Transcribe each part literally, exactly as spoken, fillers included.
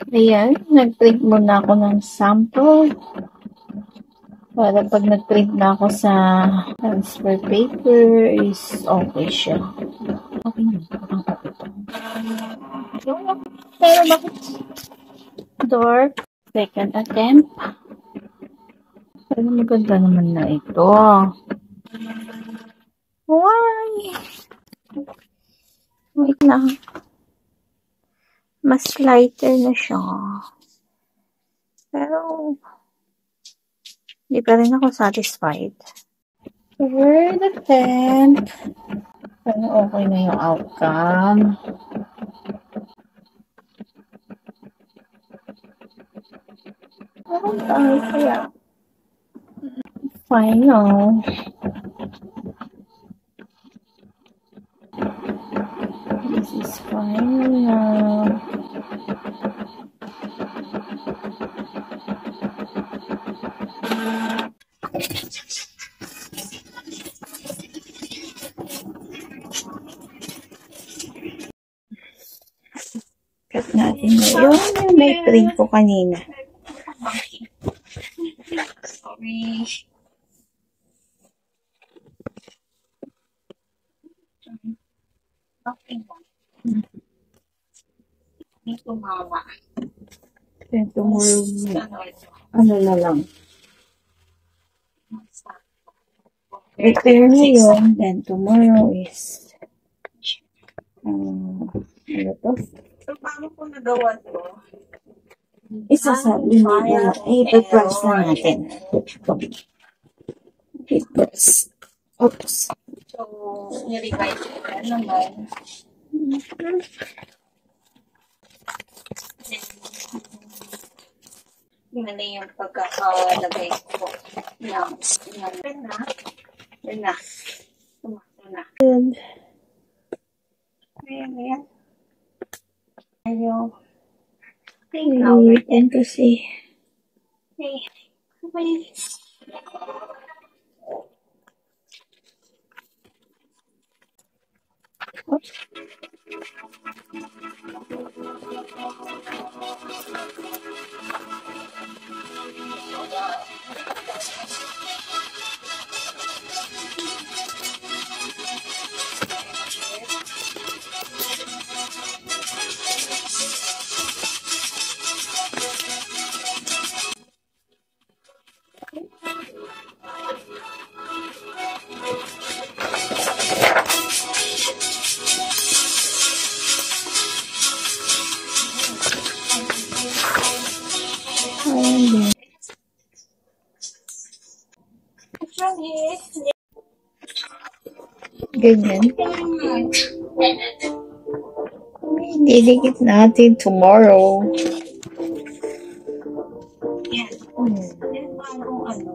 Ayan, nag-print muna ako ng sample. Para pag nag-print na ako sa transfer paper is okay siya. Okay na. Pero bakit dark? Second attempt. Pero maganda naman na ito. Why? Wait lang. Mas lighter na siya. Pero hindi pa rin ako satisfied. Third attempt. Pero okay na yung outcome. Ano tayo kaya? Final. This is final now. Cut natin ngayon yung may print ko kanina. Sorry. Okay. Hindi tumawa. Then tomorrow, ano na lang. Prepare na yun. Then tomorrow is um, ano to? So, paano po nagawa to? Isasabi na na. I-press na natin. I-press. Oops. So, nirevise ko na naman. Yun na yung pagkakalagay ko. Yan. Yan. Yan na. Yan na. Tumakbo na. And, Ayan, ayan. Ayaw. wait, and to see. Okay. Okay. Oops. Ayan. Ganyan. Didikit natin tomorrow. Yan. Hmm. Yan paano ano.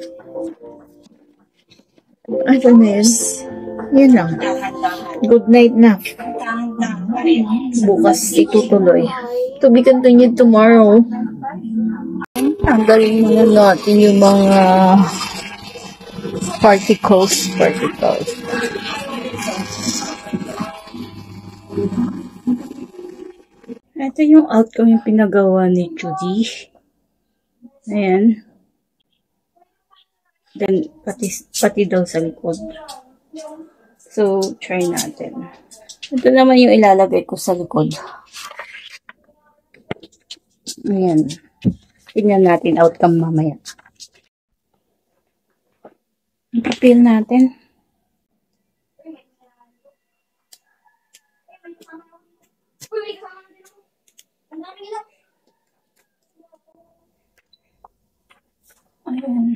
Ano na yun? Yun lang. Dahan-dahan. Good night na. Dahan-dahan. Bukas itutuloy. To be continued tomorrow. Tanggalin muna natin yung mga particles. Particles. Ito yung outcome yung pinagawa ni Judy. Ayan. Then, pati, pati daw sa likod. So, try natin. Ito naman yung ilalagay ko sa likod. Ayan. Tingnan natin outcome mamaya. Ipipil natin. Ayan.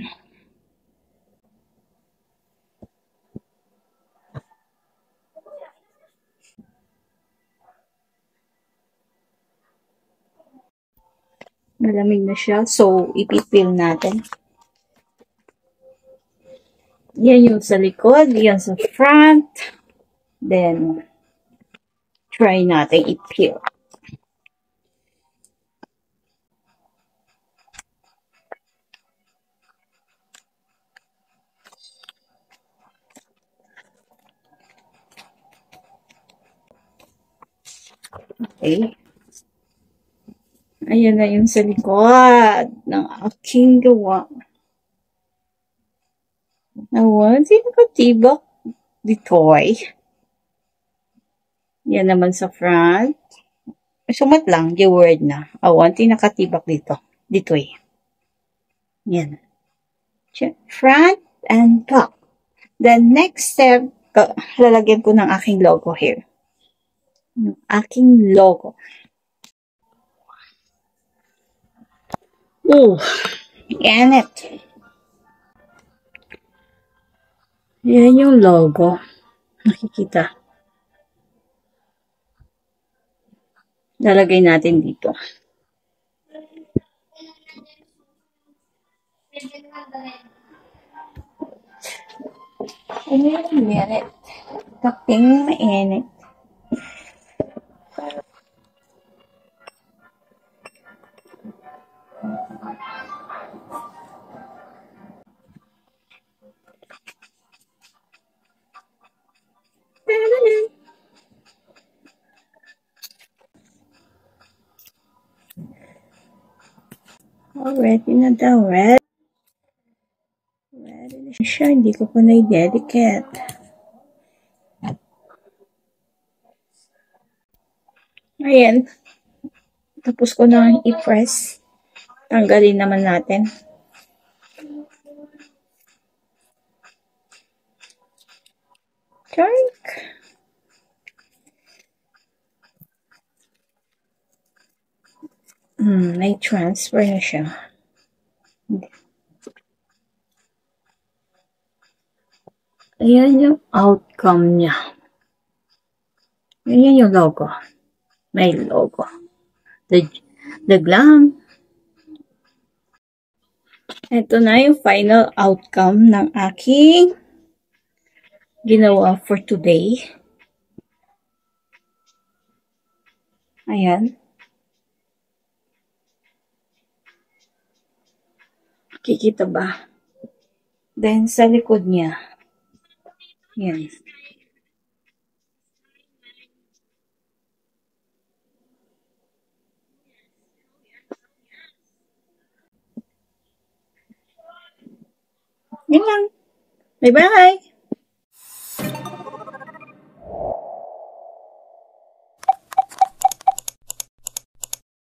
Malamig na siya. So, ipipil natin. Yan yung sa likod. Yan sa front. Then, try natin ipil. Okay. Ayan na yung sa likod ng aking gawa. Awan, sino ka tibak ditoy? Yan naman sa front. Sumat lang, yung word na. Awan, tinakatibak dito. Ditoy. Yan. Front and back. The next step, lalagyan ko ng aking logo here. Yung aking logo. Oh, yan it. Yan yung logo. Nakikita. Lalagay natin dito. Ano yung minute? Kaping mainit. Already na daw, red. Ready na siya, hindi ko pa na-dedicate. Ayan. Tapos ko na i-press. Tanggalin naman natin. Chark. Hmm, may transfer na siya. Ayan yung outcome niya. Ayan yung logo. May logo. The, the glam. Ito na yung final outcome ng aking ginawa for today. Ayan. Kikita ba? Then, sa likod niya. Ayan. Yun lang. Bye-bye!